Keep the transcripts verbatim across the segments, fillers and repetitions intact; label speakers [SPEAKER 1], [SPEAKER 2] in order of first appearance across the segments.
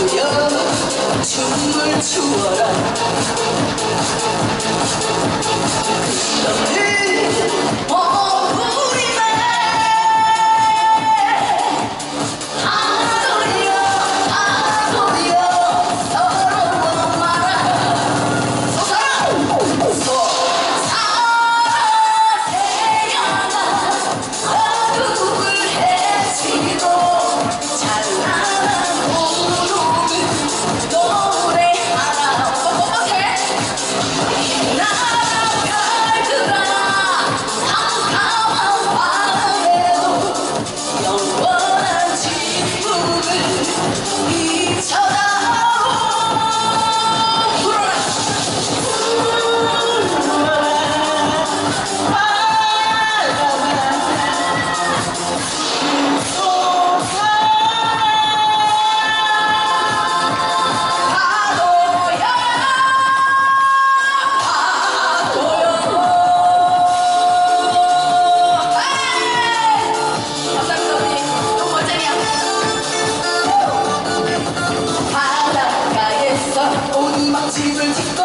[SPEAKER 1] 춤을 추어라. 너는 어부리네. 안 돌려 안 돌려 서로 말아. 솟아라 솟아라 어둠을 헤치고 찬란한 오름을 노래하라. 뻣뻣해 나라 별들아 깜깜한 밤에도 영원한 진품을 잊혀다오. 집을 짓고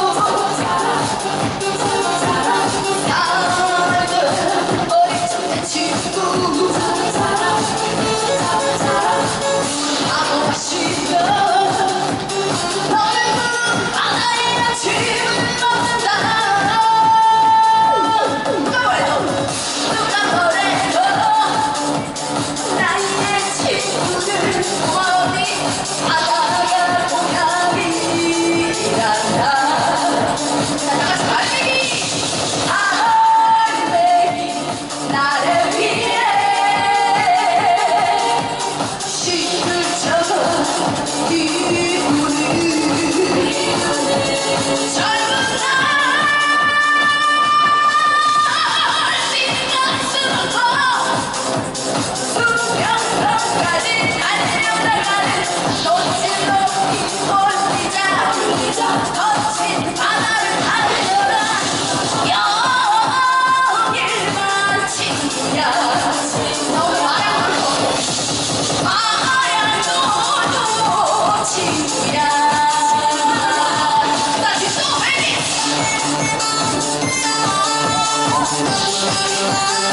[SPEAKER 1] 나는 어릴 적의 친구 아무 마시며 넓은 바다에 짐을 넣는다. 누가 뭐래도 누가 뭐래도 나의 친구들 어디 바다가 동양이 나를 위해 시를 쳐 이분을 젊은 날 뒷가슴으로 수평선까지 달려나가는 노칠로 빗돌리자 거친 바다를 달려라. 영일만 친구야 너무 말해놓고 말해놓고 친구야. 나 지금 또 웨이팅.